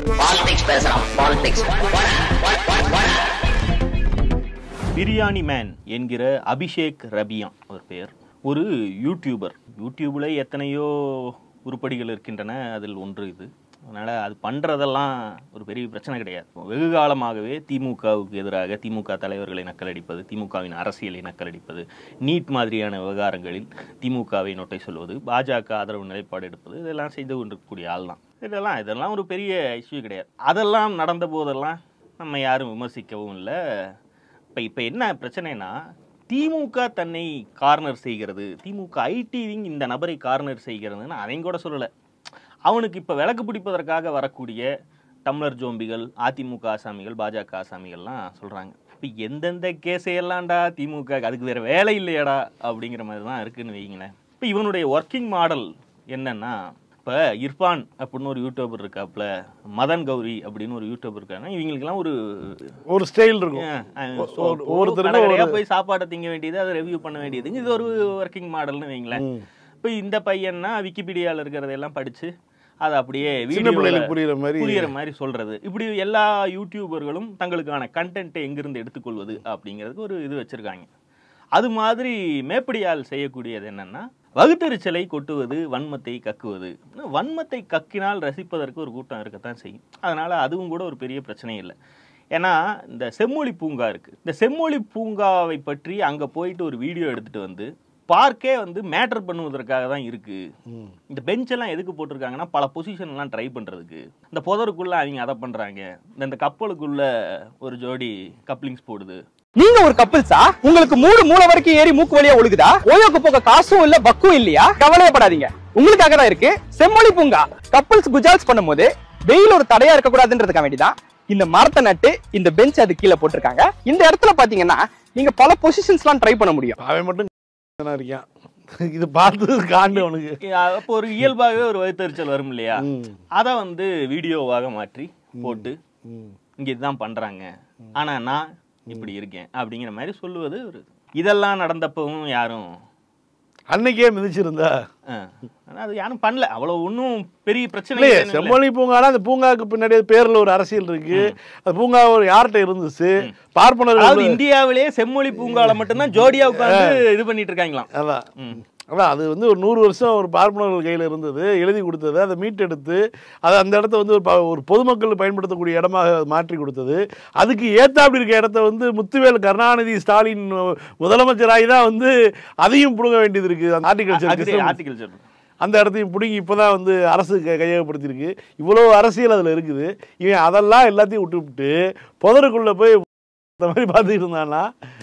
Politics பேசலாம். Politics. Biryani man என்கிற அபிஷேக் ரபியா ஒரு பெயர், ஒரு யூடியூபர். யூடியூப்ல எத்தனையோ உருப்படிகள் இருக்கின்றன, அதில் ஒன்று இது. அதனால் அது பண்ணுறதெல்லாம் ஒரு பெரிய பிரச்சனை கிடையாது. வெகு காலமாகவே திமுகவுக்கு எதிராக திமுக தலைவர்களை நக்கலடிப்பது, திமுகவின் அரசியலை நக்கலடிப்பது, நீட் மாதிரியான விவகாரங்களில் திமுகவை நொட்டை சொல்வது, பாஜக ஆதரவு நிலைப்பாடு எடுப்பது, இதெல்லாம் செய்து கொண்டிருக்கக்கூடிய ஆள் தான். இதெல்லாம் ஒரு பெரிய இஷ்யூ கிடையாது. அதெல்லாம் நடந்த போதெல்லாம் நம்ம யாரும் விமர்சிக்கவும் இல்லை. இப்போ என்ன பிரச்சனைனா, திமுக தன்னை கார்னர் செய்கிறது, திமுக ஐடி விங் இந்த நபரை கார்னர் செய்கிறதுன்னு அவன் கூட சொல்லலை. அவனுக்கு இப்போ விளக்கு பிடிப்பதற்காக வரக்கூடிய டம்ளர் ஜோம்பிகள், அதிமுக ஆசாமிகள், பாஜக ஆசாமிகள்லாம் சொல்கிறாங்க, இப்போ எந்தெந்த கேஸையெல்லாம்டா திமுக, அதுக்கு வேறு வேலை இல்லையாடா அப்படிங்கிற மாதிரி தான் இருக்குதுன்னு வைங்களேன். இப்போ இவனுடைய ஒர்க்கிங் மாடல் என்னன்னா, இப்போ இர்ஃபான் அப்படின்னு ஒரு யூடியூபர் இருக்காப்புல, மதன் கௌரி அப்படின்னு ஒரு யூடியூபர் இருக்காங்கன்னா, இவங்களுக்குலாம் ஒரு ஸ்டைல் இருக்கும். ஒருத்தர் போய் சாப்பாடை திங்க வேண்டியது, அதை ரிவ்யூ பண்ண வேண்டியதுங்க, இது ஒரு ஒர்க்கிங் மாடல்னு வைங்களேன். இப்போ இந்த பையன்னா விக்கிபீடியாவில் இருக்கிறதெல்லாம் படித்து அதை அப்படியே புரியுற மாதிரி சொல்றது. இப்படி எல்லா யூடியூபர்களும் தங்களுக்கான கண்டென்ட்டை எங்கிருந்து எடுத்துக்கொள்வது அப்படிங்கிறதுக்கு ஒரு இது வச்சிருக்காங்க. அது மாதிரி மேப்படியால் செய்யக்கூடியது என்னன்னா, வகுத்தறிச்சலை கொட்டுவது, வன்மத்தை கக்குவது. வன்மத்தை கக்கினால் ரசிப்பதற்கு ஒரு கூட்டம் இருக்கத்தான் செய்யும். அதனால அதுவும் கூட ஒரு பெரிய பிரச்சனை இல்லை. ஏன்னா இந்த செம்மொழி பூங்கா இருக்கு, இந்த செம்மொழி பூங்காவை பற்றி அங்கே போயிட்டு ஒரு வீடியோ எடுத்துட்டு வந்து பார்க்கே மேட்டர் பண்ணுவதற்காக தான் இருக்கு. இந்த பெஞ்செல்லாம் எதுக்கு போட்டிருக்காங்கன்னா, பல பொசிஷன்லாம் ட்ரை பண்ணுறதுக்கு. இந்த புதருக்குள்ள அவங்க அதை பண்ணுறாங்க, இந்த கப்பலுக்குள்ள ஒரு ஜோடி கப்ளிங்ஸ் போடுது. நீங்க ஒரு கப்பிள்ஸா? உங்களுக்கு மூளை வரைக்கும் ஏறி மூக்கு வழியா ஒழுகுதா? ஓயோக்கு போக காசும் இல்ல, பக்கும் இல்லையா? கவலையப்படாதீங்க, உங்களுக்காக தான் இருக்கு செம்மொழி பூங்கா. கப்பிள்ஸ் குஜால்ஸ் பண்ணும்போது வெயில் ஒரு தடையா இருக்க கூடாதுன்றதுக்காக வேண்டிதான் இந்த மரத்தை நட்டு இந்த பெஞ்ச் அது கீழே போட்டிருக்காங்க. இந்த இடத்துல பாத்தீங்கன்னா நீங்க பல பொசிஷன்ஸ்லாம் ட்ரை பண்ண முடியும். அவன் மட்டும் இது பார்த்து காண்டு அவனுக்கு அப்போ ஒரு இயல்பாகவே ஒரு வயிற்றுச்சல் வரும் இல்லையா, அதை வீடியோவாக மாற்றி போட்டு இங்க இதுதான் பண்றாங்க, ஆனா நான் இப்படி இருக்கேன் அப்படிங்கிற மாதிரி சொல்லுவது. ஒரு இதெல்லாம் நடந்தப்பவும் யாரும் அன்னைக்கே மிதிச்சிருந்தா அது யாரும் பண்ணல, அவ்வளவு ஒன்றும் பெரிய பிரச்சனை இல்லை. செம்மொழி பூங்கானா அந்த பூங்காவுக்கு பின்னாடி பேர்ல ஒரு அரசியல் இருக்கு. அந்த பூங்கா ஒரு யார்கிட்ட இருந்துச்சு, பார்ப்பனர் இந்தியாவிலேயே செம்மொழி பூங்கால மட்டும்தான் ஜோடியா உட்கார்ந்து இது பண்ணிட்டு இருக்காங்களாம். அதான் அது ஒரு 100 வருஷம் ஒரு பார்ப்பனர்கள் கையில் இருந்தது, எழுதி கொடுத்தது, அதை மீட்டெடுத்து அதை அந்த இடத்த ஒரு பொதுமக்கள் பயன்படுத்தக்கூடிய இடமாக மாற்றி கொடுத்தது. அதுக்கு ஏத்தாப்படி இருக்க இடத்த முத்துவேல் கருணாநிதி ஸ்டாலின் முதலமைச்சராகி தான் அதையும் பிடுங்க வேண்டியது இருக்கு. ஆர்டிகல்ச்சர் அந்த இடத்தையும் பிடுங்கி இப்போதான் அரசு கையகப்படுத்தியிருக்கு. இவ்வளோ அரசியல் அதில் இருக்குது. இவன் அதெல்லாம் எல்லாத்தையும் விட்டு புதருக்குள்ளே போய் இந்த மாதிரி பார்த்துக்கிட்டு இருந்தான்னா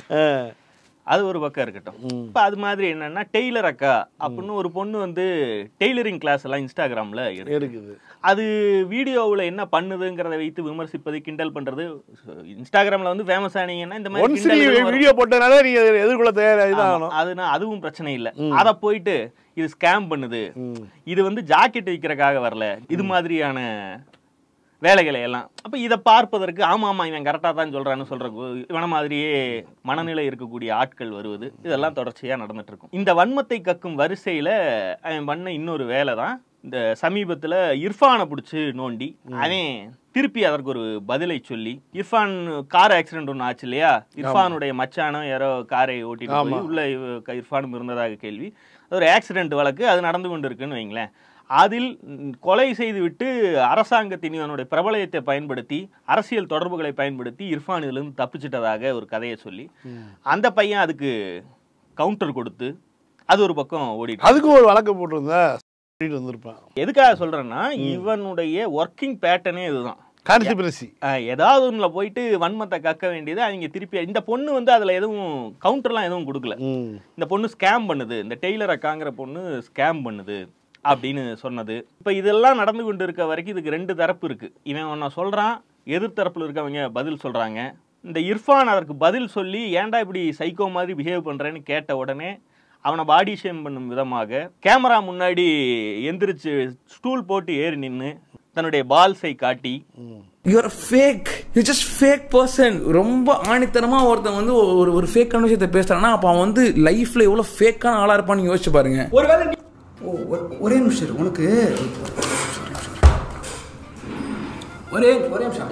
அது ஒரு பக்கம் இருக்கட்டும். இப்போ அது மாதிரி என்னன்னா, டெய்லர் அக்கா அப்படின்னு ஒரு பொண்ணு டெய்லரிங் கிளாஸ் எல்லாம் இன்ஸ்டாகிராம்ல இருக்குது. அது வீடியோவில் என்ன பண்ணுதுங்கிறத வைத்து விமர்சிப்பது, கிண்டல் பண்றது. இன்ஸ்டாகிராம்ல ஃபேமஸ் ஆனீங்கன்னா இந்த மாதிரி வீடியோ போட்டனால நீங்க எதிர்கொள்ள தயாராக அதுவும் பிரச்சனை இல்லை. அதை போயிட்டு இது ஸ்கேம் பண்ணுது, இது ஜாக்கெட் விற்கிறதுக்காக வரல, இது மாதிரியான வேலைகளை எல்லாம். அப்போ இதை பார்ப்பதற்கு ஆமாம் இவன் கரெக்டாக தான் சொல்கிறான்னு சொல்கிற இவன மாதிரியே மனநிலை இருக்கக்கூடிய ஆட்கள் வருவது, இதெல்லாம் தொடர்ச்சியாக நடந்துட்டு இருக்கும். இந்த வன்மத்தை கக்கும் வரிசையில் அவன் பண்ண இன்னொரு வேலை தான், இந்த சமீபத்தில் இர்ஃபானை பிடிச்சி நோண்டி அவன் திருப்பி அதற்கு ஒரு பதிலை சொல்லி, இர்ஃபான் கார் ஆக்சிடென்ட் ஒன்று ஆச்சு இல்லையா, இர்ஃபானுடைய மச்சானும் யாரோ காரை ஓட்டிட்டு போய் உள்ள இர்ஃபானும் இருந்ததாக கேள்வி. அது ஒரு ஆக்சிடென்ட் வழக்கு, அது நடந்து கொண்டு இருக்குன்னு வைங்களேன். அதில் கொலை செய்துவிட்டு அரசாங்கத்தின் அதனுடைய பிரபலயத்தை பயன்படுத்தி, அரசியல் தொடர்புகளை பயன்படுத்தி இர்ஃபான் இதிலிருந்து தப்பிச்சிட்டதாக ஒரு கதையை சொல்லி அந்த பையன் அதுக்கு கவுண்டர் கொடுத்து அது ஒரு பக்கம் ஓடிட்டு அதுக்கு ஒரு வழக்கு போட்டிருந்தா வந்திருப்பான். எதுக்காக சொல்றேன்னா, இவனுடைய ஒர்க்கிங் பேட்டர்னே இதுதான். ஏதாவது ஒண்ணுல போயிட்டு வன்மத்தை கக்க வேண்டியது. அவங்க திருப்பி இந்த பொண்ணு அதுல எதுவும் கவுண்டர்லாம் எதுவும் கொடுக்கல. இந்த பொண்ணு ஸ்கேம் பண்ணுது, இந்த டெய்லர் அக்காங்கிற பொண்ணு ஸ்கேம் பண்ணுது அப்படின்னு சொன்னது. இப்போ இதெல்லாம் நடந்து கொண்டு இருக்க வரைக்கும் இதுக்கு 2 தரப்பு இருக்கு. இவன் ஒன்ன சொல்றான், எதிர்த்தரப்புல இருக்கவங்க பதில் சொல்றாங்க. இந்த இர்ஃபான் அதற்கு பதில் சொல்லி ஏன்டா இப்படி சைக்கோ மாதிரி பிஹேவ் பண்றேன்னு கேட்ட உடனே அவனை பாடி ஷேம் பண்ணும் விதமாக கேமரா முன்னாடி எந்திரிச்சு ஸ்டூல் போட்டு ஏறி நின்று தன்னுடைய பால்ஸை காட்டி, you are fake, you just fake person. ரொம்ப ஆணித்தனமா ஒருத்தன் ஒரு ஃபேக்கான விஷயத்தை பேசுறான்னா அப்ப அவன் லைஃப்ல எவ்வளவு ஃபேக்கான ஆளா இருப்பான்னு யோசிச்சு பாருங்க. ஒருவேளை ஒரே நிமிஷம் உனக்கு ஒரே நிமிஷம்.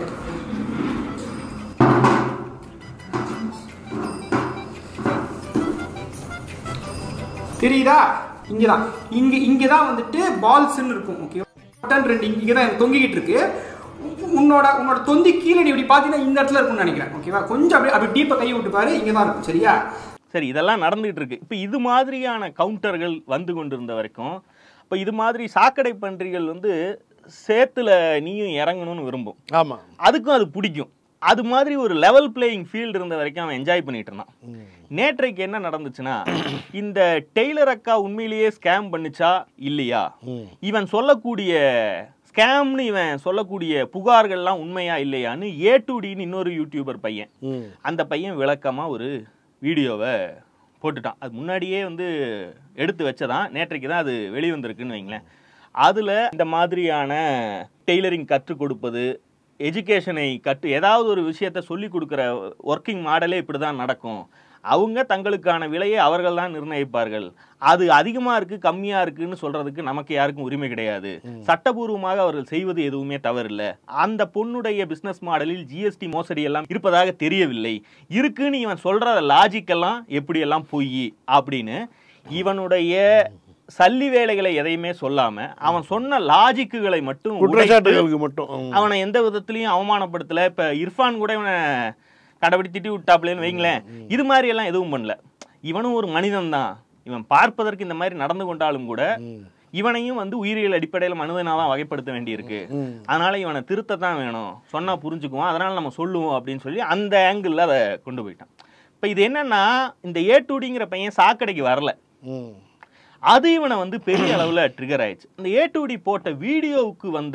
தெரியுதா? இங்கதான் இங்கதான் வந்துட்டு பால்ஸ்ன்னு இருக்கும். ஓகே, பட்டன் 2 இங்கதான் தொங்கிக்கிட்டு இருக்கு. உன்னோட தொந்தி கீழே நீ இப்படி பாத்தீங்கன்னா இந்த இடத்துல இருக்கும்னு நினைக்கிறேன். ஓகேவா? கொஞ்சம் அப்படி டீப்பா கை விட்டு பாரு, இங்கதான் இருக்கும். சரியா? சரி, இதெல்லாம் நடந்துகிட்டு இருக்கு. இப்போ இது மாதிரியான கவுண்டர்கள் வந்து கொண்டிருந்த வரைக்கும் இப்போ இது மாதிரி சாக்கடை பன்றிகள் வந்து சேத்துல நீயும் இறங்கணும்னு விரும்பும். ஆமா, அதுக்கும் அது பிடிக்கும். அது மாதிரி ஒரு லெவல் பிளேயிங் ஃபீல்டு இருந்த வரைக்கும் அவன் என்ஜாய் பண்ணிட்டு இருந்தான். நேற்றைக்கு என்ன நடந்துச்சுன்னா, இந்த டெய்லர் அக்கா உண்மையிலேயே ஸ்கேம் பண்ணிச்சா இல்லையா, இவன் சொல்லக்கூடிய ஸ்கேம்னு இவன் சொல்லக்கூடிய புகார்கள்லாம் உண்மையா இல்லையான்னு A2Dன்னு இன்னொரு யூடியூபர் பையன், அந்த பையன் விளக்கமா ஒரு வீடியோவை போட்டுட்டான். அது முன்னாடியே வந்து எடுத்து வச்சதான், நேற்றைக்கு தான் அது வெளிவந்திருக்குன்னு வைங்களேன். அதில் இந்த மாதிரியான டெய்லரிங் கற்றுக் கொடுப்பது, எஜுகேஷனை ஏதாவது ஒரு விஷயத்த சொல்லி கொடுக்குற ஒர்க்கிங் மாடலே இப்படி தான் நடக்கும். அவங்க தங்களுக்கான விலையை அவர்கள் தான் நிர்ணயிப்பார்கள். அது அதிகமாக இருக்குது கம்மியாக இருக்குன்னு சொல்கிறதுக்கு நமக்கு யாருக்கும் உரிமை கிடையாது. சட்டபூர்வமாக அவர்கள் செய்வது எதுவுமே தவறில்லை. அந்த பொண்ணுடைய பிஸ்னஸ் மாடலில் GST மோசடி எல்லாம் இருப்பதாக தெரியவில்லை. இருக்குன்னு இவன் சொல்கிற லாஜிக்கெல்லாம் எப்படியெல்லாம் பொய் அப்படின்னு இவனுடைய சல்லி வேலைகளை எதையுமே சொல்லாம அவன் சொன்ன லாஜிக்குகளை மட்டும் அவனை எந்த விதத்திலையும் அவமானப்படுத்தல. இப்ப இர்ஃபான் கூட இவனை கண்டபடி திட்டி விட்டாப்லன்னு வைங்களேன். இது மாதிரி எல்லாம் எதுவும் பண்ணல. இவனும் ஒரு மனிதன் தான். இவன் பார்ப்பதற்கு இந்த மாதிரி நடந்து கொண்டாலும் கூட இவனையும் வந்து உயிரியல் அடிப்படையில் மனிதனாதான் வகைப்படுத்த வேண்டியிருக்கு. அதனால இவனை திருத்தத்தான் வேணும், சொன்னா புரிஞ்சுக்குவோம், அதனால நம்ம சொல்லுவோம் அப்படின்னு சொல்லி அந்த ஆங்கிள் அதை கொண்டு போயிட்டான். இப்ப இது என்னன்னா, இந்த A2Dங்கிற பையன் சாக்கடைக்கு வரல, அது இவனை வந்து பெரிய அளவில் ட்ரிகர் ஆயிடுச்சு. இந்த A2D போட்ட வீடியோவுக்கு வந்த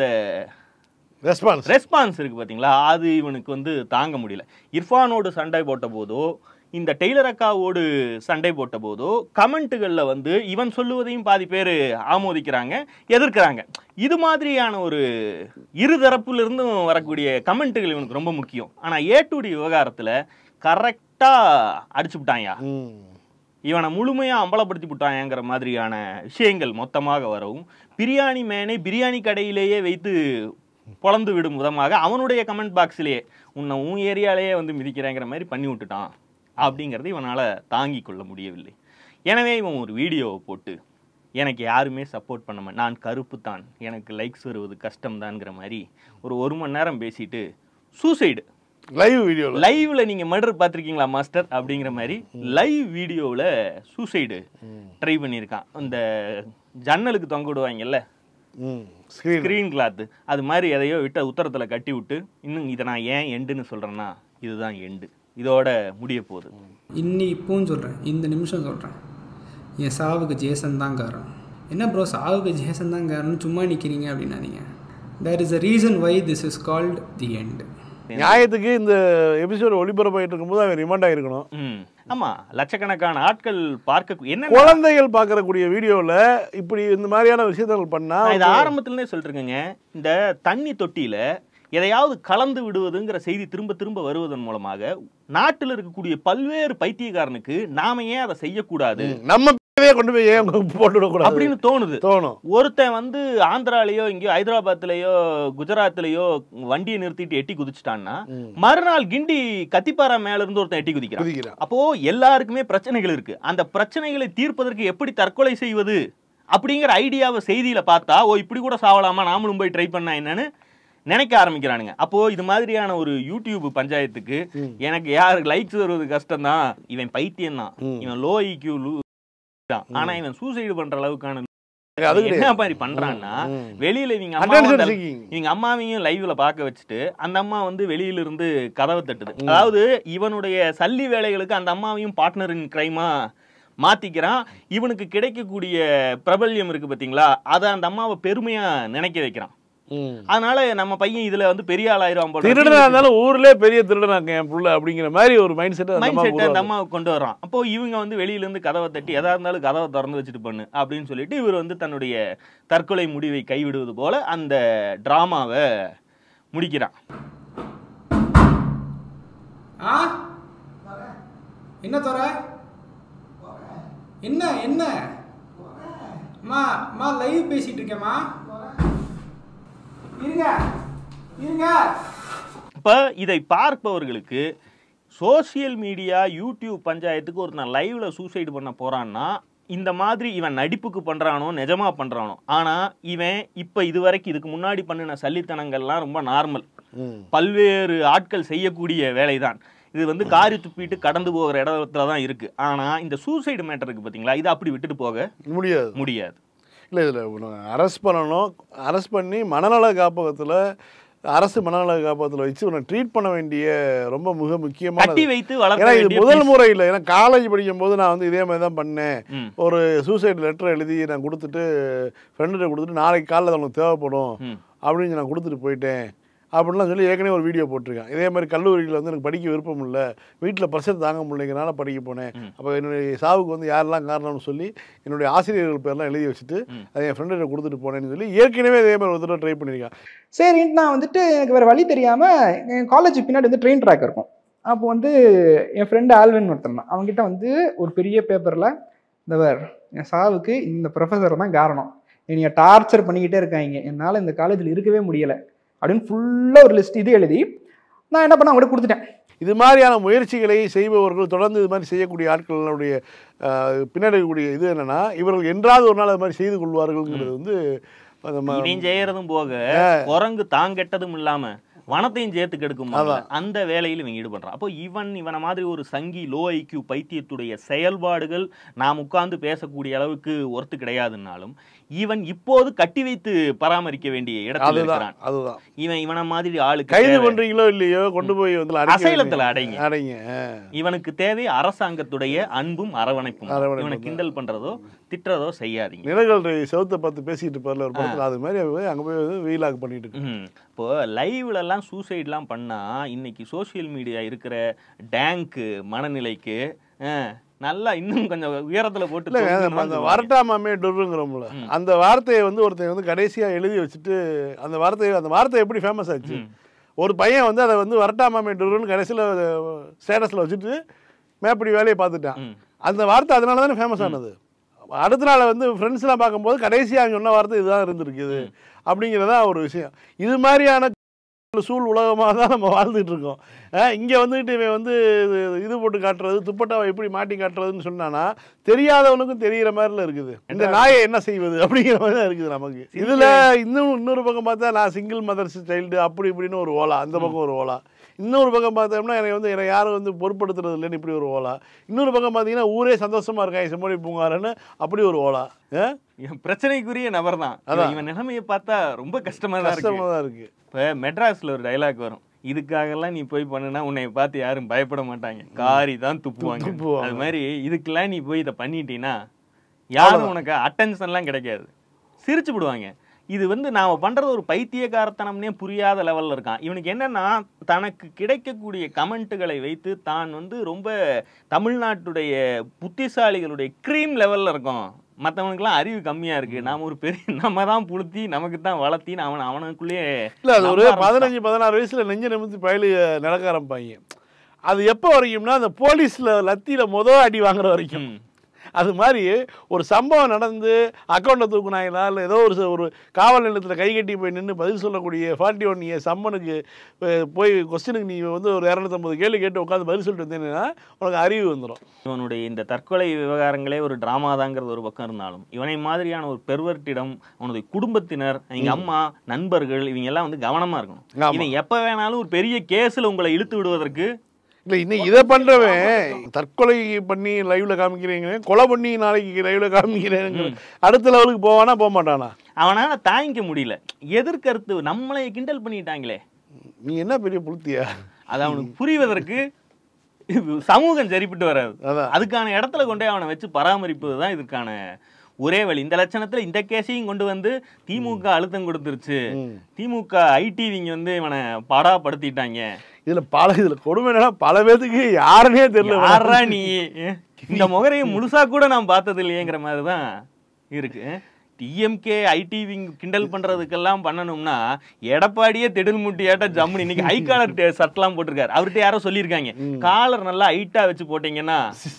ரெஸ்பான்ஸ் இருக்கு பார்த்தீங்களா, அது இவனுக்கு வந்து தாங்க முடியல. இர்ஃபானோடு சண்டை போட்ட போதோ, இந்த டெய்லர் அக்காவோடு சண்டை போட்ட போதோ கமெண்ட்டுகளில் வந்து இவன் சொல்லுவதையும் பாதி பேர் ஆமோதிக்கிறாங்க, எதிர்க்கிறாங்க. இது மாதிரியான ஒரு இருதரப்புலேருந்தும் வரக்கூடிய கமெண்ட்டுகள் இவனுக்கு ரொம்ப முக்கியம். ஆனால் A2D விவகாரத்தில் கரெக்டாக அடிச்சு விட்டாயா, இவனை முழுமையாக அம்பலப்படுத்தி விட்டாங்கிற மாதிரியான விஷயங்கள் மொத்தமாக வரவும், பிரியாணி மேனை பிரியாணி கடையிலேயே வைத்து பொழந்து விடும் விதமாக அவனுடைய கமெண்ட் பாக்ஸ்லேயே உன்னை உன் ஏரியாலேயே வந்து மிதிக்கிறேங்கிற மாதிரி பண்ணி விட்டுட்டான். அப்படிங்கிறது இவனால் தாங்கி கொள்ள முடியவில்லை. எனவே இவன் ஒரு வீடியோவை போட்டு, எனக்கு யாருமே சப்போர்ட் பண்ண நான் கருப்பு தான், எனக்கு லைக்ஸ் வருவது கஷ்டம்தான்ங்கிற மாதிரி ஒரு மணி நேரம் பேசிட்டு சூசைடு லைவ்ல நீங்க மர்டர் பார்த்திருக்கீங்களா மாஸ்டர் அப்படிங்கிற மாதிரி லைவ் வீடியோவில் சூசைடு ட்ரை பண்ணியிருக்கான். இந்த ஜன்னலுக்கு தொங்க விடுவாங்கல்ல ஸ்கிரீன் கிளாத், அது மாதிரி எதையோ விட்டு உத்தரத்தில் கட்டி விட்டு, இன்னும் இதை நான் ஏன் எண்டுன்னு சொல்றேன்னா இதுதான் எண்டு, இதோட முடிய போகுது. இப்பவும் சொல்றேன், இந்த நிமிஷம் சொல்றேன், என் சாவுக்கு ஜேசன் தான் காரணம். என்ன ப்ரோ சாவுக்கு ஜேசன் தான் காரணம் சும்மா நிற்கிறீங்க அப்படின்னா, நீங்கள் there is a reason why this is called the end. நியாயத்துக்கு இந்த எபிசோடு ஒளிபரப்பாயிட்டு இருக்கும்போது அவன் ரிமாண்ட் ஆயிருக்கணும். ஆமா, லட்சக்கணக்கான ஆட்கள் பார்க்க, என்ன குழந்தைகள் பார்க்கக்கூடிய வீடியோவில் இப்படி இந்த மாதிரியான விஷயங்கள் பண்ணா, இது ஆரம்பத்துலேருந்தே சொல்லிட்டு இருக்கேங்க, இந்த தண்ணி தொட்டியில எதையாவது கலந்து விடுவதுங்கிற செய்தி திரும்ப திரும்ப வருவதன் மூலமாக நாட்டில் இருக்கக்கூடிய பல்வேறு பைத்தியக்காரனுக்கு நாம ஏன் அதை செய்யக்கூடாது, நம்ம கொண்டு போய் ஏன் போட்டுவிடக்கூடாது அப்படின்னு தோணும். ஒருத்தன் வந்து ஆந்திராலேயோ இங்கேயோ ஹைதராபாத்லயோ குஜராத்லயோ வண்டியை நிறுத்திட்டு எட்டி குதிச்சுட்டான்னா, மறுநாள் கிண்டி கத்திப்பாரா மேல இருந்து ஒருத்தன் எட்டி குதிக்கிறான். அப்போ எல்லாருக்குமே பிரச்சனைகள் இருக்கு. அந்த பிரச்சனைகளை தீர்ப்பதற்கு எப்படி தற்கொலை செய்வது அப்படிங்கிற ஐடியாவை செய்தியில பார்த்தா, ஓ இப்படி கூட சாவலாமா, நாமளும் போய் ட்ரை பண்ணா என்னன்னு நினைக்க ஆரம்பிக்கிறானுங்க. அப்போ இது மாதிரியான ஒரு யூடியூப் பஞ்சாயத்துக்கு எனக்கு யாருக்கு லைக்ஸ் வருவது கஷ்டம் தான், இவன் பைத்தியம் தான், இவன் லோ IQ தான். ஆனா இவன் சூசைடு பண்ற அளவுக்கான என்ன மாதிரி பண்றான்னா, வெளியில இவங்க அம்மாவையும் லைவ்ல பார்க்க வச்சுட்டு அந்த அம்மா வந்து வெளியில இருந்து கதவை தட்டுது. அதாவது இவனுடைய சல்லி வேலைகளுக்கு அந்த அம்மாவையும் பார்ட்னர் இன் கிரைமா மாத்திக்கிறான். இவனுக்கு கிடைக்கக்கூடிய பிரபல்யம் இருக்கு பாத்தீங்களா, அதை அந்த அம்மாவை பெருமையா நினைக்க வைக்கிறான். அதனால நம்ம பையன் இதுல வந்து பெரிய ஆளாயிரம், திருடனா இருந்தாலும் ஊர்ல பெரிய திருடனாங்க என் புள்ள அப்படிங்கிற மாதிரி ஒரு மைண்ட் செட் அந்த அம்மாவுக்கு கொண்டு வர்றான். அப்போ இவங்க வந்து வெளியில இருந்து கதவை தட்டி எதா இருந்தாலும் கதவை திறந்து வச்சுட்டு பண்ணு அப்படின்னு சொல்லிட்டு இவர் வந்து தன்னுடைய தற்கொலை முடிவை கைவிடுவது போல அந்த டிராமாவை முடிக்கிறான். என்ன தோற என்ன என்ன லைவ் பேசிட்டு இருக்கேம்மா, இருங்க இருங்க இப்ப இதை பார்ப்பவர்களுக்கு சோசியல் மீடியா யூடியூப் பஞ்சாயத்துக்கு ஒரு நான் லைவ்ல சூசைடு பண்ண போறான்னா இந்த மாதிரி இவன் நடிப்புக்கு பண்றானோ நிஜமா பண்றானோ, ஆனா இவன் இப்ப இதுவரைக்கும் இதுக்கு முன்னாடி பண்ணின சல்லித்தனங்கள்லாம் ரொம்ப நார்மல், பல்வேறு ஆட்கள் செய்யக்கூடிய வேலைதான். இது வந்து காரி துப்பிட்டு கடந்து போகிற இடத்துல தான் இருக்கு. ஆனா இந்த சூசைடு மேட்டர் இருக்கு பாத்தீங்களா, இதை அப்படி விட்டுட்டு போக முடியாது. இல்லை இதில் அரெஸ்ட் பண்ணணும், அரெஸ்ட் பண்ணி மனநல காப்பகத்தில் அரசு மனநல காப்பகத்தில் வச்சு உன்னை ட்ரீட் பண்ண வேண்டிய ரொம்ப மிக முக்கியமான வைத்து. ஏன்னா இது முதல் முறை இல்லை. ஏன்னா காலேஜ் படிக்கும் போது நான் வந்து இதே மாதிரி தான் பண்ணேன். ஒரு சூசைட் லெட்டர் எழுதி நான் கொடுத்துட்டு ஃப்ரெண்டுகிட்ட கொடுத்துட்டு நாளைக்கு காலையில் அவனுக்கு தேவைப்படும் அப்படின்னு நான் கொடுத்துட்டு போயிட்டேன் அப்படின்லாம் சொல்லி ஏற்கனவே ஒரு வீடியோ போட்டிருக்கேன். இதே மாதிரி கல்லூரியில் வந்து எனக்கு படிக்க விருப்பம் இல்லை, வீட்டில் ப்ரெஷர் தாங்க முடியலைங்கிறனால படிக்க போனேன். அப்போ என்னுடைய சாவுக்கு வந்து யாரெல்லாம் காரணம்னு சொல்லி என்னுடைய ஆசிரியர்கள் பேர்லாம் எழுதி வச்சுட்டு அதை என் ஃப்ரெண்ட கொடுத்துட்டு போனேன்னு சொல்லி ஏற்கனவே இதே மாதிரி ஒரு தடவை ட்ரை பண்ணியிருக்கேன். சரின்ட்டு நான் வந்துட்டு எனக்கு வேறு வழி தெரியாமல் என் காலேஜ் பின்னாடி வந்து ட்ரெயின் ட்ராக் இருக்கும். அப்போ வந்து என் ஃப்ரெண்டு ஆல்வின் ஒருத்தன் தான், அவங்ககிட்ட வந்து ஒரு பெரிய பேப்பரில் இந்த வேறு என் சாவுக்கு இந்த ப்ரொஃபஸர் தான் காரணம், என்னைய டார்ச்சர் பண்ணிக்கிட்டே இருக்காங்க, என்னால் இந்த காலேஜில் இருக்கவே முடியலை அப்படின்னு ஃபுல்லாக ஒரு லிஸ்ட் இது எழுதி நான் என்ன பண்ண அவங்கள்ட்ட கொடுத்துட்டேன். இது மாதிரியான முயற்சிகளை செய்பவர்கள் தொடர்ந்து இது மாதிரி செய்யக்கூடிய ஆட்களுடைய பின்னாடி கூடிய இது என்னன்னா, இவர்கள் என்றாவது ஒரு நாள் அது மாதிரி செய்து கொள்வார்கள்ங்கிறது வந்து செய்யறதும் போக குரங்கு தாங்கெட்டதும் இல்லாம வனத்தையும் சேர்த்து கெடுக்கும் அந்த வேலையில் இவன் ஈடுபடுறான். அப்போ இவனை மாதிரி ஒரு சங்கி லோ ஐக்யூ பைத்தியத்துடைய செயல்பாடுகள் நாம் உட்கார்ந்து பேசக்கூடிய அளவுக்கு ஒர்த்து கிடையாதுன்னாலும் இவன் இப்போது கட்டி வைத்து பராமரிக்க வேண்டிய இடத்துல இருக்கிறான். அதுதான் இவனை மாதிரி ஆளுக்கு கைது பண்றீங்களோ இல்லையோ கொண்டு போய் அசைலத்துல அடைங்க. இவனுக்கு தேவை அரசாங்கத்துடைய அன்பும் அரவணைப்பும். இவனை கிண்டல் பண்றதோ திட்டுறதோ செய்யாதீங்க. நிலங்கள் செவத்தை பார்த்து பேசிட்டு போறல ஒரு படத்துல அது மாதிரி அங்க போய் வீலாக் பண்ணிட்டு இருக்கு. இப்போ லைவ்ல எல்லாம் சூசைட்லாம் பண்ணா இன்னைக்கு சோசியல் மீடியா இருக்கிற டேங்க் மனநிலைக்கு நல்லா இன்னும் கொஞ்சம் உயரத்துல போட்டு அந்த வரட்டாமாமே டொருங்கிறோம்ல, அந்த வார்த்தையை வந்து ஒருத்தன் வந்து கடைசியா எழுதி வச்சுட்டு அந்த வார்த்தை எப்படி ஃபேமஸ் ஆச்சு, ஒரு பையன் வந்து அதை வந்து வரட்டாமாமே டொருன்னு கடைசியில் ஸ்டேட்டஸில் வச்சுட்டு மேப்படி வேலையை பார்த்துட்டான். அந்த வார்த்தை அதனால தானே ஃபேமஸ் ஆனது. அடுத்த நாள் வந்து ஃப்ரெண்ட்ஸ்லாம் பார்க்கும்போது கடைசியாக சொன்ன வார்த்தை இதுதான் இருந்திருக்குது அப்படிங்கிறதா ஒரு விஷயம். இது மாதிரியான சூழ் உலகமாக தான் நம்ம வாழ்ந்துட்டு இருக்கோம். இங்கே வந்துட்டு இவன் வந்து இது போட்டு காட்டுறது, துப்பட்டாவை எப்படி மாட்டி காட்டுறதுன்னு சொன்னானா தெரியாதவனுக்கும் தெரிகிற மாதிரில இருக்குது. இந்த நாயை என்ன செய்வது அப்படிங்கிற மாதிரி தான் இருக்குது நமக்கு. இதில் இன்னொரு பக்கம் பார்த்தா நான் சிங்கிள் மதர்ஸ் சைல்டு அப்படி இப்படின்னு ஒரு ஓலா, அந்த பக்கம் ஒரு ஓலா. இன்னொரு பக்கம் பார்த்தோம்னா என்னை யாரும் வந்து பொருட்படுத்துறது இல்லைன்னு இப்படி ஒரு ஓலா. இன்னொரு பக்கம் பார்த்தீங்கன்னா ஊரே சந்தோஷமா இருக்காங்க செம்மொழி பூங்காரன்னு அப்படி ஒரு ஓலா. பிரச்சனைக்குரிய நபர் தான். இவன் நிலைமையை பார்த்தா ரொம்ப கஷ்டமா தான் இருக்கு. இப்போ மெட்ராஸ்ல ஒரு டைலாக் வரும், இதுக்காகலாம் நீ போய் பண்ணுனா உன்னை பார்த்து யாரும் பயப்பட மாட்டாங்க, காரி தான் துப்புவாங்க. அது மாதிரி இதுக்கெல்லாம் நீ போய் இதை பண்ணிட்டீங்கன்னா யாரும் உனக்கு அட்டென்ஷன்லாம் கிடைக்காது, சிரிச்சு விடுவாங்க. இது வந்து நாம பண்றது ஒரு பைத்தியக்காரத்தனம்னே புரியாத லெவல்ல இருக்கான். இவனுக்கு என்னன்னா தனக்கு கிடைக்கக்கூடிய கமெண்ட்டுகளை வைத்து தான் வந்து ரொம்ப தமிழ்நாட்டுடைய புத்திசாலிகளுடைய கிரீம் லெவல்ல இருக்கும். மற்றவனுக்குலாம் அறிவு கம்மியா இருக்கு, நாம ஒரு பெரிய நம்ம தான் புளுத்தி நமக்கு தான் வளர்த்தி அவனுக்குள்ளேயே இல்லை அது ஒரு 15-16 வயசுல நெஞ்சு நிமித்தி பயிலு நடக்க ஆரம்பிப்பாங்க. அது எப்போ வரைக்கும்னா அந்த போலீஸ்ல லத்தியில அடி வாங்குற வரைக்கும். அது மாதிரி ஒரு சம்பவம் நடந்து அக்கௌண்ட்டை தூக்குனாங்களா இல்லை ஏதோ ஒரு காவல் நிலையத்தில் கை கட்டி போய் நின்று பதில் சொல்லக்கூடிய 41 இயர்ஸ் சம்மனுக்கு போய் கொஸ்டினுக்கு நீ வந்து ஒரு 250 கேள்வி கேட்டு உட்காந்து பதில் சொல்லிட்டு வந்தீங்கன்னா உனக்கு அறிவு வந்துடும். இவனுடைய இந்த தற்கொலை விவகாரங்களே ஒரு டிராமா தாங்கிறது ஒரு பக்கம் இருந்தாலும் இவனை மாதிரியான ஒரு பெர்வர்ட்டிடம் அவனுடைய குடும்பத்தினர், எங்க அம்மா, நண்பர்கள் இவங்க எல்லாம் வந்து கவனமா இருக்கணும். இவன் எப்ப வேணாலும் ஒரு பெரிய கேஸ்ல உங்களை இழுத்து விடுவதற்கு இல்லை. இன்னும் இதை பண்ணுறவன் தற்கொலை பண்ணி லைவ்ல காமிக்கிறீங்க, கொலை பண்ணி நாளைக்கு லைவ்ல காமிக்கிறேன், அடுத்த லெவலுக்கு போவானா போக மாட்டானா? அவனால தாங்கிக்க முடியல. எதிர்கருத்து நம்மளை கிண்டல் பண்ணிட்டாங்களே, நீ என்ன பெரிய புளுத்தியா, அது அவனுக்கு புரிவதற்கு சமூகம் சரிப்பட்டு வராது. அதுக்கான இடத்துல கொண்டே அவனை வச்சு பராமரிப்பது தான் இதுக்கான ஒரே வழி. இந்த லட்சணத்துல இந்த கேஸையும் கொண்டு வந்து திமுக அழுத்தம் கொடுத்துருச்சு. திமுக ஐடிவிங்க வந்து இவனை பாடாப்படுத்திட்டாங்க. இதுல கொடுமை என்னன்னா பல பேருக்கு யாருன்னே தெரியல. யாரா நீ, இந்த முகரையை முழுசா கூட நான் பார்த்தது இல்லையேங்கிற மாதிரிதான் இருக்கு. டிஎம்கே ஐடிவிங் கிண்டல் பண்றதுக்கெல்லாம் பண்ணணும்னா எடப்பாடியே திடல் முட்டியாட்ட ஜம்முன்னு இன்னைக்கு ஹை காலர் சட்டெல்லாம் போட்டிருக்காரு. அவர்கிட்ட யாரோ சொல்லியிருக்காங்க, காலர் நல்லா ஹைட்டா வச்சு போட்டீங்கன்னா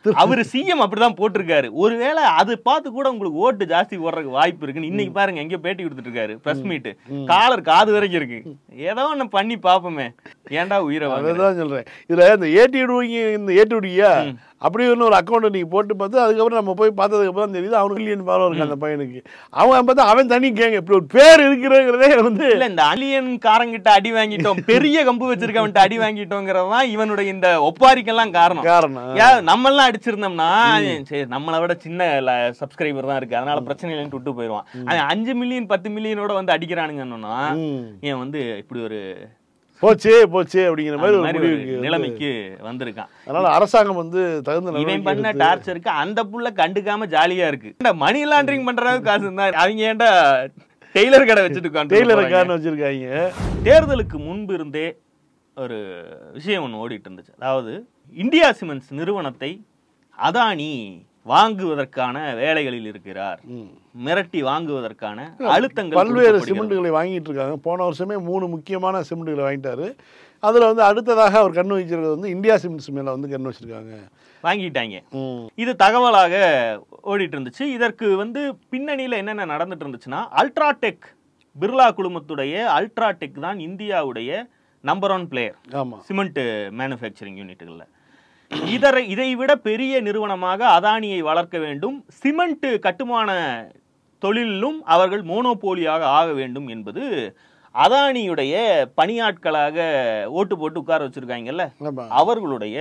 அவரு சிஎம் அப்படிதான் போட்டிருக்காரு. ஒருவேளை அது பார்த்து கூட உங்களுக்கு ஓட்டு ஜாஸ்தி போடுறதுக்கு வாய்ப்பு இருக்குன்னு இன்னைக்கு பாருங்க எங்க பேட்டி கொடுத்துட்டு இருக்காரு. பிரஸ் மீட் காலர் காது வரைக்கும் இருக்கு. ஏதோ ஒண்ணு பண்ணி பாப்போமே, ஏன்டா உயிரை அதான் சொல்றேன். இதுல இந்த ஏடிவிடியா அப்படி ஒரு அக்கௌண்ட் நீங்க போட்டு பார்த்து அதுக்கப்புறம் நம்ம போய் பார்த்ததுக்கு அப்புறம் தெரியுது அவனுக்கு மில்லியன் ஃபாலோவர் இருக்கு அந்த பையனுக்கு. அவன் பார்த்தா அவன் தனி கேங்க இப்படி ஒரு பேர் இருக்கிறதே வந்து இல்ல இந்த அலியன் காரங்கிட்ட அடி வாங்கிட்டோம், பெரிய கம்பு வச்சிருக்கவன்ட்ட அடி வாங்கிட்டோங்கிறதான் இவனுடைய இந்த ஒப்பாரிக்கெல்லாம் காரணம். நம்ம எல்லாம் அடிச்சிருந்தோம்னா சரி நம்மளை விட சின்ன சப்ஸ்கிரைபர் தான் இருக்கு அதனால பிரச்சனை இல்லைன்னு விட்டு போயிடுவான். 5 மில்லியன் 10 மில்லியனோட வந்து அடிக்கிறானுங்கன்னா ஏன் வந்து இப்படி ஒரு போச்சு அப்படிங்கிற மாதிரி ஒரு நிலைமைக்கு வந்திருக்கான். அதனால அரசாங்கம் வந்து தகுந்த இவன் பண்ண டார்ச்சருக்கு அந்த புள்ள கண்டுக்காம ஜாலியா இருக்கு. மணி லாண்டரிங் பண்றது காசு தான். அவங்க ஏன்டா டெய்லர் கடை வச்சிருக்காங்க. தேர்தலுக்கு முன்பு இருந்தே ஒரு விஷயம் ஒன்று ஓடிட்டு இருந்துச்சு. அதாவது இந்தியா சிமெண்ட்ஸ் நிறுவனத்தை அதானி வாங்குவதற்கான வேலைகளில் இருக்கிறார், மிரட்டி வாங்குவதற்கான அழுத்தங்கள் பல்வேறு சிமெண்ட்களை வாங்கிட்டு இருக்காங்க. போன வருஷமே 3 முக்கியமான சிமெண்ட்களை வாங்கிட்டாரு. அதுல வந்து அடுத்ததாக அவர் கண்ணு வச்சிருக்கிறது வந்து இந்தியா சிமெண்ட்ஸ் மேல வந்து கண்ணு வச்சிருக்காங்க, வாங்கிட்டாங்க. இது தகவலாக ஓடிட்டு இருந்துச்சு. இதற்கு வந்து பின்னணியில என்னென்ன நடந்துட்டு இருந்துச்சுன்னா, அல்ட்ராடெக் பிர்லா குழுமத்துடைய அல்ட்ராடெக் தான் இந்தியாவுடைய நம்பர் 1 பிளேயர் சிமெண்ட் மேனுஃபேக்சரிங் யூனிட்டுகள்ல. இதை விட பெரிய நிறுவனமாக அதானியை வளர்க்க வேண்டும், சிமெண்ட் கட்டுமான தொழிலும் அவர்கள் மோனோபோலியாக ஆக வேண்டும் என்பது அதானியுடைய பணியாட்களாக ஓட்டு போட்டு உட்கார வச்சிருக்காங்கல்ல அவர்களுடைய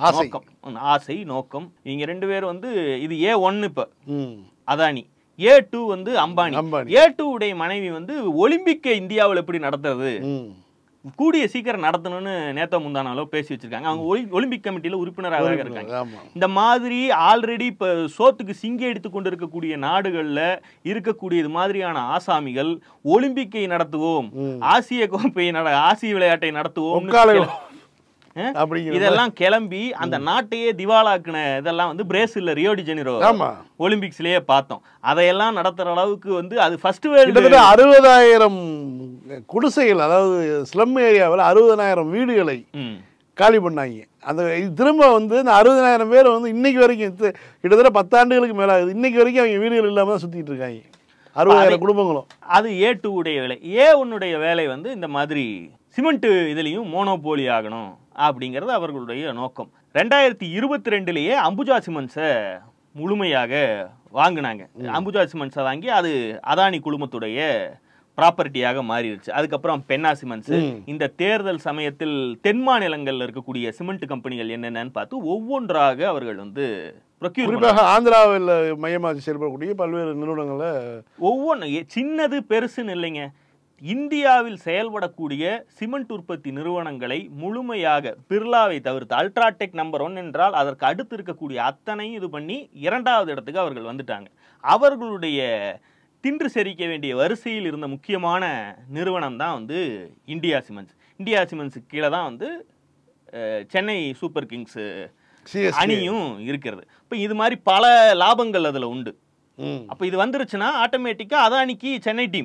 ஆசை நோக்கம். இங்க 2 பேர் வந்து இது A1 இப்ப அதானி, A2 வந்து அம்பானி. A2 உடைய மனைவி வந்து ஒலிம்பிக்கை இந்தியாவில் எப்படி நடத்துறது கூடிய சீக்கிரம் நடத்தணும்னு நேத்தோ முந்தானாலோ பேசி வச்சிருக்காங்க. அவங்க ஒலிம்பிக் கமிட்டியில உறுப்பினராக இருக்காங்க. இந்த மாதிரி ஆல்ரெடி இப்ப சோத்துக்கு சிங்கி எடுத்து கொண்டு இருக்கக்கூடிய நாடுகள்ல இருக்கக்கூடிய இது மாதிரியான ஆசாமிகள் ஒலிம்பிக்கை நடத்துவோம், ஆசிய கோப்பை ஆசிய விளையாட்டை நடத்துவோம் இதெல்லாம் கிளம்பி அந்த நாட்டையே திவாலாக்குன இதெல்லாம் வந்து பிரேசில்ல ரியோ டி ஜெனிரோ ஒலிம்பிக்ஸ்லயே பார்த்தோம். அதையெல்லாம் நடத்துற அளவுக்கு வந்து அது ஃபர்ஸ்ட் வேர்ல்டு 60,000 குடிசைகள், அதாவது ஸ்லம் ஏரியாவில் 60,000 வீடுகளை காலி பண்ணாங்க. அந்த திரும்ப வந்து இந்த 60,000 பேர் வந்து இன்னைக்கு வரைக்கும் கிட்டத்தட்ட 10 ஆண்டுகளுக்கு மேல ஆகுது, இன்னைக்கு வரைக்கும் அவங்க வீடுகள் இல்லாம தான் சுத்திட்டு இருக்காங்க. 60,000 குடும்பங்களும். அது A2 உடைய வேலை. A1 உடைய வேலை வந்து இந்த மாதிரி சிமெண்ட் இதுலயும் மோனோபோலி ஆகணும் அப்படிங்கிறது அவர்களுடைய நோக்கம். 2022லயே அம்புஜா சிமெண்ட்ஸை முழுமையாக வாங்கினாங்க. அம்புஜா சிமெண்ட்ஸை வாங்கி அது அதானி குழுமத்துடைய ப்ராப்பர்ட்டியாக மாறிடுச்சு. அதுக்கப்புறம் பென்னா சிமெண்ட்ஸ். இந்த தேர்தல் சமயத்தில் தென் மாநிலங்கள்ல இருக்கக்கூடிய சிமெண்ட் கம்பெனிகள் என்னென்னு பார்த்து ஒவ்வொன்றாக அவர்கள் வந்து ஆந்திராவில் மையமாக செயல்படக்கூடிய பல்வேறு நிறுவனங்களை ஒவ்வொன்று சின்னது பெருசுன்னு இல்லைங்க, இந்தியாவில் செயல்படக்கூடிய சிமெண்ட் உற்பத்தி நிறுவனங்களை முழுமையாக பிர்லாவை தவிர்த்து அல்ட்ராடெக் நம்பர் 1 என்றால் அதற்கு அடுத்து இருக்கக்கூடிய அத்தனையும் இது பண்ணி 2வது இடத்துக்கு அவர்கள் வந்துட்டாங்க. அவர்களுடைய தின்று செரிக்க வேண்டிய வரிசையில் இருந்த முக்கியமான நிறுவனம் தான் வந்து இந்தியா சிமெண்ட்ஸ். இந்தியா சிமெண்ட்ஸுக்கு கீழே தான் வந்து சென்னை சூப்பர் கிங்ஸ் அணியும் இருக்கிறது. இப்போ இது மாதிரி பல லாபங்கள் அதில் உண்டு. அப்போ இது வந்துருச்சுன்னா ஆட்டோமேட்டிக்காக அதானிக்கு சென்னை டீம்,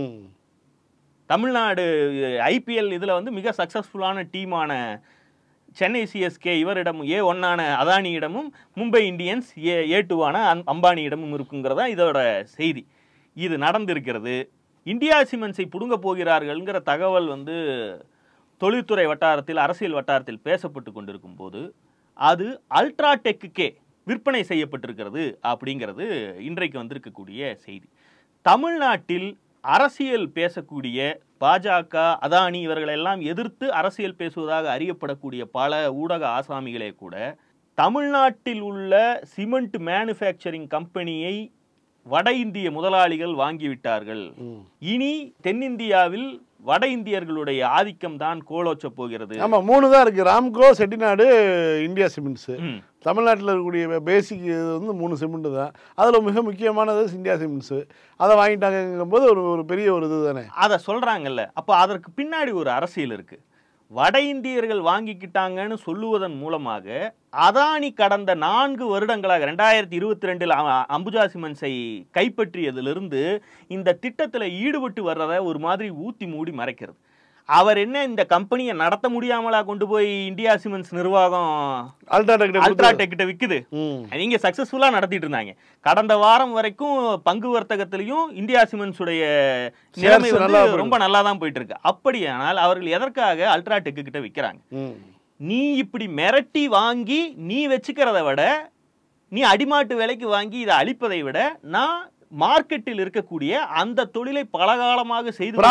தமிழ்நாடு ஐபிஎல் இதில் வந்து மிக சக்ஸஸ்ஃபுல்லான டீமான சென்னை சிஎஸ்கே இவரிடமும் A1 அதானியிடமும் மும்பை இந்தியன்ஸ் A2 அம்பானியிடமும் இருக்குங்கிறதா இதோட செய்தி. இது நடந்திருக்கிறது. இந்தியா சிமெண்ட்ஸை புடுங்க போகிறார்கள்ங்கிற தகவல் வந்து தொழில்துறை வட்டாரத்தில் அரசியல் வட்டாரத்தில் பேசப்பட்டு கொண்டிருக்கும் போது அது அல்ட்ராடெக்குக்கே விற்பனை செய்யப்பட்டிருக்கிறது அப்படிங்கிறது இன்றைக்கு வந்திருக்கக்கூடிய செய்தி. தமிழ்நாட்டில் அரசியல் பேசக்கூடிய பாஜக அதானி இவர்களெல்லாம் எதிர்த்து அரசியல் பேசுவதாக அறியப்படக்கூடிய பல ஊடக ஆசாமிகளே கூட தமிழ்நாட்டில் உள்ள சிமெண்ட் மேனுஃபேக்சரிங் கம்பெனியை வட இந்திய முதலாளிகள் வாங்கிவிட்டார்கள், இனி தென்னிந்தியாவில் வட இந்தியர்களுடைய ஆதிக்கம் தான் கோலோச்ச போகிறது. ஆமா, 3 தான் இருக்கு, ராம்கோ, செட்டிநாடு, இந்தியா சிமெண்ட்ஸ். தமிழ்நாட்டில் இருக்கக்கூடிய பேசிக் வந்து 3 சிமெண்ட் தான். அதில் மிக முக்கியமானது இந்தியா சிமெண்ட்ஸ். அதை வாங்கிட்டாங்கும் போது ஒரு பெரிய ஒரு இது தானே. அதை சொல்றாங்கல்ல. அப்போ அதற்கு பின்னாடி ஒரு அரசியல் இருக்கு. வட இந்தியர்கள் வாங்கிக்கிட்டாங்கன்னு சொல்லுவதன் மூலமாக அதானி கடந்த 4 வருடங்களாக 2022 அம்புஜா சிமெண்ட்ஸை கைப்பற்றியதிலிருந்து இந்த திட்டத்தில் ஈடுபட்டு வர்றதை ஒரு மாதிரி ஊத்தி மூடி மறைக்கிறது. அவர் என்ன இந்த கம்பெனியை நடத்த முடியாமலா கொண்டு போய் இந்தியா சிமெண்ட்ஸ் நிர்வாகம் அல்ட்ராடெக் கிட்ட விக்குது. நீங்க சக்சஸ்ஃபுல்லா நடத்திட்டு இருந்தாங்க. கடந்த வாரம் வரைக்கும் பங்கு வர்த்தகத்திலையும் இந்தியா சிமெண்ட்ஸ் உடைய நிலைமை வந்து ரொம்ப நல்லா தான் போயிட்டு இருக்கு. அப்படியானால் அவர்கள் எதற்காக அல்ட்ராடெக் கிட்ட விக்கிறாங்க? நீ இப்படி மிரட்டி வாங்கி நீ வச்சுக்கிறத விட, நீ அடிமாட்டு விலைக்கு வாங்கி இதை அழிப்பதை விட, நான் மார்க்கெட்டில் இருக்கக்கூடிய அந்த தொழிலை பலகாலமாக செய்து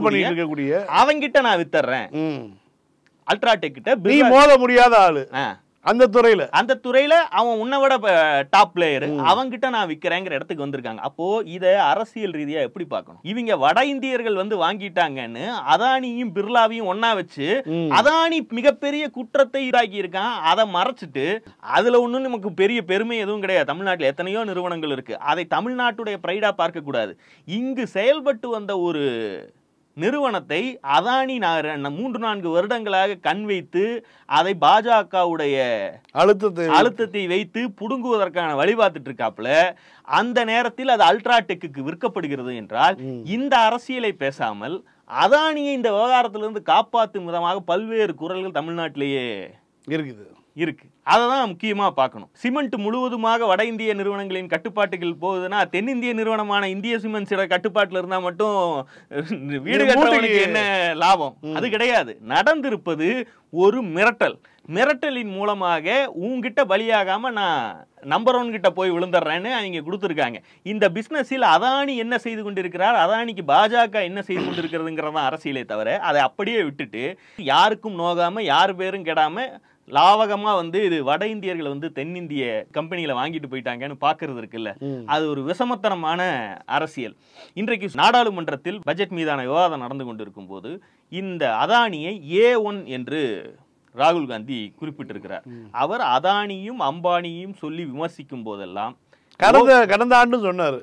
அவங்கிட்ட நான் வித்தர்றேன். அல்ட்ராடெக் கிட்ட நீ மோத முடியாத ஆளு, அந்த துறையில அவன் உன்னை விட டாப் பிளேயர், அவங்கிட்ட நான் விக்கிறேங்கிற இடத்துக்கு வந்திருக்காங்க. அப்போ இத அரசியல் ரீதியா எப்படி பார்க்கணும்? இவங்க வட இந்தியர்கள் வந்து வாங்கிட்டாங்கன்னு அதானியும் பிர்லாவையும் ஒன்னா வச்சு அதானி மிகப்பெரிய குற்றத்தை இதாக்கி இருக்கான். அதை மறைச்சிட்டு அதுல ஒண்ணும் நமக்கு பெரிய பெருமை எதுவும் கிடையாது. தமிழ்நாட்டில் எத்தனையோ நிறுவனங்கள் இருக்கு. அதை தமிழ்நாட்டுடைய பிரைடா பார்க்க கூடாது. இங்கு செயல்பட்டு வந்த ஒரு நிறுவனத்தை அதானி 3-4 வருடங்களாக கண் வைத்து அதை பாஜகவுடைய அழுத்தத்தை வைத்து புடுங்குவதற்கான வழி பார்த்துட்டு இருக்காப்புல. அந்த நேரத்தில் அது அல்ட்ராடெக்கு விற்கப்படுகிறது என்றால் இந்த அரசியலை பேசாமல் அதானியை இந்த விவகாரத்திலிருந்து காப்பாற்றும் விதமாக பல்வேறு குரல்கள் தமிழ்நாட்டிலேயே இருக்கு. அததான் முக்கியமா பார்க்கணும். சிமெண்ட் முழுவதுமாக வட இந்திய நிறுவனங்களின் கட்டுப்பாட்டுகள் போகுதுன்னா, தென்னிந்திய நிறுவனமான இந்திய சிமெண்ட்ஸ் கட்டுப்பாட்டுல இருந்தா மட்டும் வீடு கட்டுறவனுக்கு என்ன லாபம்? அது கிடையாது. நடந்திருப்பது ஒரு மிரட்டலின் மூலமாக உங்ககிட்ட பலியாகாம நான் நம்பர் 1 கிட்ட போய் விழுந்துடுறேன்னு அவங்க கொடுத்துருக்காங்க. இந்த பிசினஸில் அதானி என்ன செய்து கொண்டிருக்கிறார், அதானிக்கு பாஜக என்ன செய்து கொண்டிருக்கிறதுங்கிறதான் அரசியலே தவிர அதை அப்படியே விட்டுட்டு யாருக்கும் நோகாம யார் பேரும் கெடாம லாவகமா வந்து இது வட இந்தியர்கள் வந்து தென்னிந்திய கம்பெனியில வாங்கிட்டு போயிட்டாங்கன்னு பாக்குறது இருக்குல்ல, அது ஒரு விஷமத்தனமான அரசியல். இன்றைக்கு நாடாளுமன்றத்தில் பட்ஜெட் மீதான விவாதம் நடந்து கொண்டிருக்கும் போது இந்த அதானியை A1 என்று ராகுல் காந்தி குறிப்பிட்டிருக்கிறார். அவர் அதானியும் அம்பானியும் சொல்லி விமர்சிக்கும் போதெல்லாம் கடந்த ஆண்டு சொன்னாரு.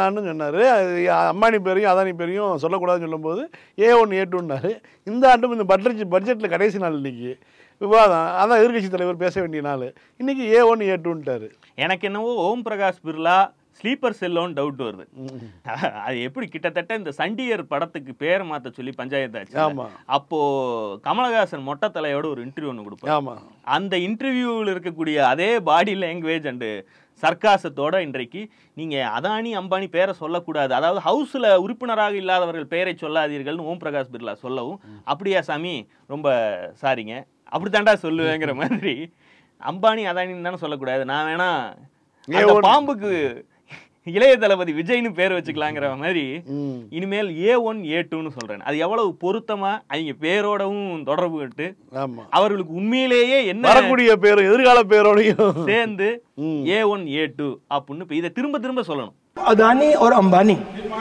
அம்பானி பேரையும் அதானி பேரையும் சொல்லக்கூடாதுன்னு சொல்லும் போது A1 A2ன்னாரு. இந்த ஆண்டும் இந்த பட்ஜெட்ல கடைசி நாள் இன்னைக்கு விவாதம், அதான் எதிர்கட்சி தலைவர் பேச வேண்டிய நாள், இன்னைக்கு A1 A2ன்ட்டாரு. எனக்கு என்னவோ ஓம் பிரகாஷ் பிர்லா ஸ்லீப்பர் செல்லோன்னு டவுட் வருது. அது எப்படி கிட்டத்தட்ட இந்த சண்டியர் படத்துக்கு பேர் மாத்த சொல்லி பஞ்சாயத்து ஆச்சு. அப்போ கமலஹாசன் மொட்டை தலையோட ஒரு இன்டர்வியூ ஒன்று கொடுப்பாங்க. அந்த இன்டர்வியூவில் இருக்கக்கூடிய அதே பாடி லாங்குவேஜ் அண்டு சர்க்காசத்தோட இன்றைக்கு நீங்க அதானி அம்பானி பேரை சொல்லக்கூடாது, அதாவது ஹவுஸ்ல உறுப்பினராக இல்லாதவர்கள் பெயரை சொல்லாதீர்கள்னு ஓம் பிரகாஷ் பிர்லா சொல்லவும், அப்படியா சாமி ரொம்ப சாரிங்க அப்படித்தாண்டா சொல்லுவேங்கிற மாதிரி அம்பானி அதானின்னு தானே சொல்லக்கூடாது, நான் வேணா பாம்புக்கு இளைய தளபதி விஜய்னு பேர் வச்சுக்கலாங்கிற மாதிரி இனிமேல் A1 A2ன்னு சொல்றேன். அது எவ்வளவு பொருத்தமா அவங்க பேரோடவும் தொடர்பு விட்டு அவர்களுக்கு உண்மையிலேயே என்ன வரக்கூடிய பேரும் எதிர்கால பேரோடையும் சேர்ந்து A1 A2 அப்படின்னு இதை திரும்ப திரும்ப சொல்லணும். अदानी और अंबानी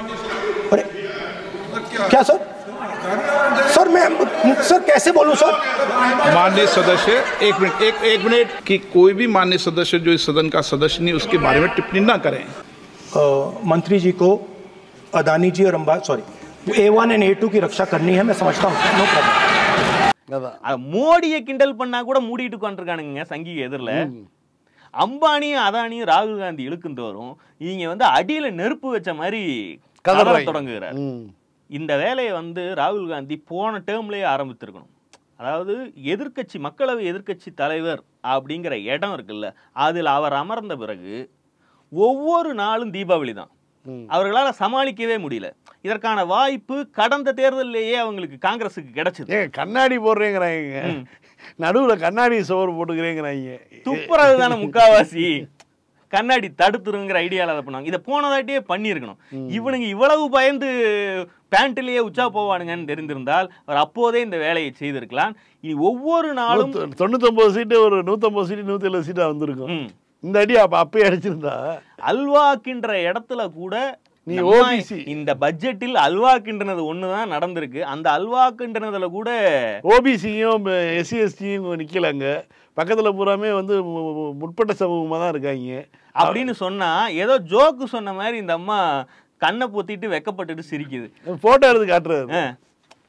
क्या सर मैं सर कैसे बोलूं सर? माननीय सदस्य एक मिनट कि कोई भी माननीय सदस्य जो इस सदन का सदस्य नहीं उसके बारे में टिप्पणी ना करें. मंत्री जी को अदानी जी और अंबानी A1 and A2 की रक्षा करनी है, मैं समझता हूँ. No problem. மோடியை கிண்டல் பண்ணா கூட மூடிட்டு உட்காந்துருக்கானுங்க சங்கிக எதிரில். அம்பானியும் அதானியும் ராகுல் காந்தி இழுக்கும் தோறும் இவங்க வந்து அடியில நெருப்பு வச்ச மாதிரி கதற தொடங்குகிறார். இந்த வேலையை வந்து ராகுல் காந்தி போன டேர்ம்லயே ஆரம்பித்திருக்கணும். அதாவது எதிர்கட்சி மக்களவை எதிர்கட்சி தலைவர் அப்படிங்கிற இடம் இருக்குல்ல, அதில் அவர் அமர்ந்த பிறகு ஒவ்வொரு நாளும் தீபாவளி தான். அவர்களால் சமாளிக்கவே முடியல. இதற்கான வாய்ப்பு கடந்த தேர்தலிலேயே அவங்களுக்கு காங்கிரஸுக்கு கிடைச்சது. கண்ணாடி போடுறேங்கிறாங்க, நடுவில் கண்ணாடி சோறு போட்டுக்கிறேங்கிறாங்க. துப்புறது தானே முக்காவாசி. கண்ணாடி தடுத்துருங்கிற ஐடியாவில் அதை பண்ணுவாங்க. இதை போனதாட்டியே பண்ணியிருக்கணும். இவனுங்க இவ்வளவு பயந்து பேண்ட்லேயே உச்சா போவானுங்கன்னு தெரிந்திருந்தால் அவர் அப்போதே இந்த வேலையை செய்திருக்கலாம். இனி ஒவ்வொரு நாளும் 99 சீட்டு ஒரு 150 சீட்டு 170 சீட்டா வந்திருக்கும். இந்த அடி அப்பயே அடிச்சிருந்தா அல்வாக்கின்ற இடத்துல கூட நீ ஓபிசி இந்த பட்ஜெட்டில் அல்வாக்கின்றது ஒண்ணுதான் நடந்திருக்கு. அந்த அல்வாக்கின்றதுல கூட ஓபிசியும் எஸ்சி எஸ்டியும் நிக்கலங்க. பக்கத்துல பூராமே வந்து முற்பட்ட சமூகமா தான் இருக்காங்க அப்படின்னு சொன்னா ஏதோ ஜோக்கு சொன்ன மாதிரி இந்த அம்மா கண்ணை பொத்திட்டு வெக்கப்பட்டுட்டு சிரிக்குது. போட்டோ எடுத்து காட்டுறது.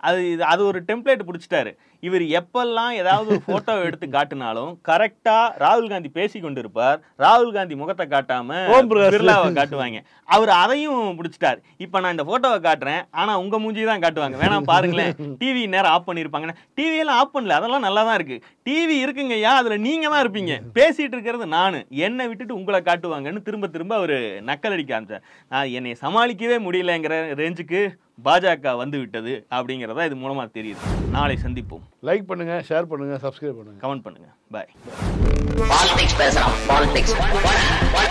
அது ஒரு டெம்ப்ளேட் பிடிச்சிட்டாரு. இவர் எப்பெல்லாம் ஏதாவது ஒரு போட்டோ எடுத்து காட்டினாலும் கரெக்டா ராகுல் காந்தி பேசி கொண்டு இருப்பார், ராகுல் காந்தி முகத்தை காட்டாம பிர்லாவை காட்டுவாங்க. அவர் அதையும் பிடிச்சிட்டாரு. இப்ப நான் இந்த போட்டோவை காட்டுறேன், ஆனா உங்க மூஞ்சி தான் காட்டுவாங்க, வேணா பாருங்களேன், டிவி நேரம் ஆஃப் பண்ணிருப்பாங்க. டிவி எல்லாம் ஆஃப் பண்ணல, அதெல்லாம் நல்லா தான் இருக்கு, டிவி இருக்குங்கய்யா, அதுல நீங்க தான் இருப்பீங்க, பேசிட்டு இருக்கிறது நானு, என்னை விட்டுட்டு உங்களை காட்டுவாங்கன்னு திரும்ப திரும்ப அவரு நக்கல் அடிக்க ஆரம்பிச்சார். நான் என்னை சமாளிக்கவே முடியலங்கிற ரேஞ்சுக்கு பாஜக வந்து விட்டது அப்படிங்கிறதா இது மூலமா தெரியுது. நாளை சந்திப்போம். லைக் பண்ணுங்க, ஷேர் பண்ணுங்க, சப்ஸ்கிரைப் பண்ணுங்க, கமெண்ட் பண்ணுங்க. பாய். Politics பேசலாம். Politics.